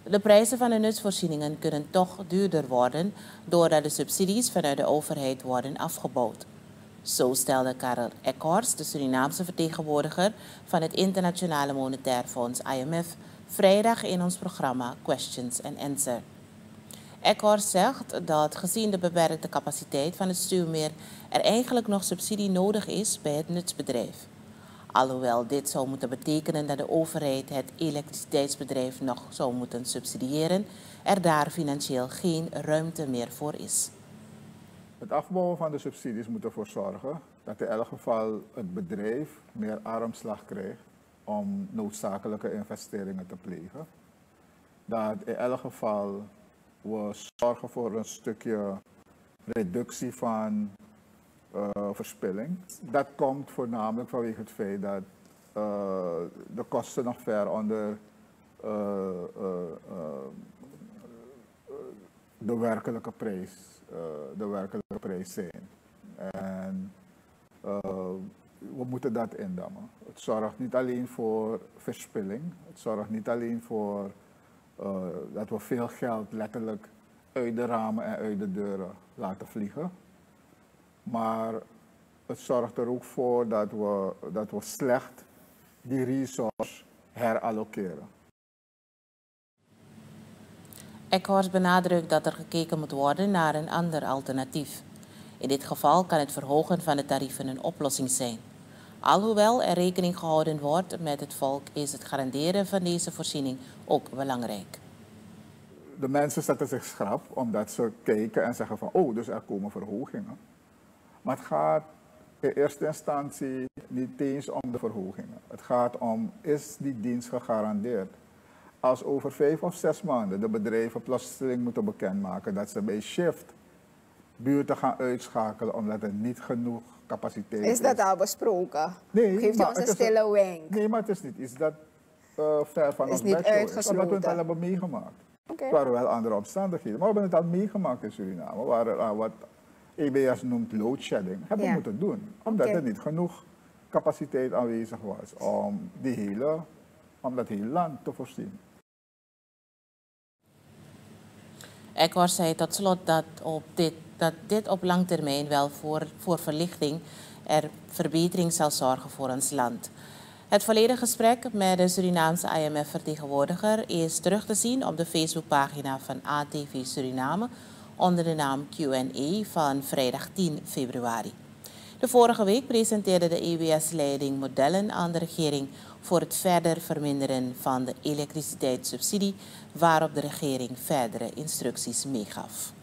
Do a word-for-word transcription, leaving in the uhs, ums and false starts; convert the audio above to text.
De prijzen van de nutsvoorzieningen kunnen toch duurder worden doordat de subsidies vanuit de overheid worden afgebouwd. Zo stelde Karel Ekhorst, de Surinaamse vertegenwoordiger van het Internationale Monetair Fonds I M F, vrijdag in ons programma Questions and Answers. Ekhorst zegt dat gezien de beperkte capaciteit van het stuwmeer er eigenlijk nog subsidie nodig is bij het nutsbedrijf. Alhoewel dit zou moeten betekenen dat de overheid het elektriciteitsbedrijf nog zou moeten subsidiëren, er daar financieel geen ruimte meer voor is. Het afbouwen van de subsidies moet ervoor zorgen dat in elk geval het bedrijf meer armslag krijgt om noodzakelijke investeringen te plegen. Dat in elk geval we zorgen voor een stukje reductie van uh, verspilling. Dat komt voornamelijk vanwege het feit dat uh, de kosten nog ver onder uh, uh, uh, de werkelijke prijs, uh, de werkelijke prijs zijn. En uh, we moeten dat indammen. Het zorgt niet alleen voor verspilling, het zorgt niet alleen voor uh, dat we veel geld letterlijk uit de ramen en uit de deuren laten vliegen. Maar het zorgt er ook voor dat we, dat we slecht die resource herallokeren. Ekhorst benadrukt dat er gekeken moet worden naar een ander alternatief. In dit geval kan het verhogen van de tarieven een oplossing zijn. Alhoewel er rekening gehouden wordt met het volk, is het garanderen van deze voorziening ook belangrijk. De mensen zetten zich schrap omdat ze kijken en zeggen van oh, dus er komen verhogingen. Maar het gaat in eerste instantie niet eens om de verhogingen. Het gaat om, is die dienst gegarandeerd? Als over vijf of zes maanden de bedrijven plotseling moeten bekendmaken dat ze bij shift buurten gaan uitschakelen omdat er niet genoeg capaciteit is. Is dat al besproken? Nee, geeft u ons een stille wenk? Nee, maar het is niet iets dat uh, ver van is ons niet bedshow is. uitgesloten. Omdat we het al hebben meegemaakt. Okay. Het waren wel andere omstandigheden, maar we hebben het al meegemaakt in Suriname. Waar er uh, wat E B S noemt load shedding, hebben we Ja. moeten doen. Omdat Okay. er niet genoeg capaciteit aanwezig was om, die hele, om dat hele land te voorzien. Ekhorst zei tot slot dat, op dit, dat dit op lang termijn wel voor, voor verlichting er verbetering zal zorgen voor ons land. Het volledige gesprek met de Surinaamse I M F-vertegenwoordiger is terug te zien op de Facebookpagina van A T V Suriname onder de naam Q en A van vrijdag tien februari. De vorige week presenteerde de E B S-leiding modellen aan de regering voor het verder verminderen van de elektriciteitssubsidie, waarop de regering verdere instructies meegaf.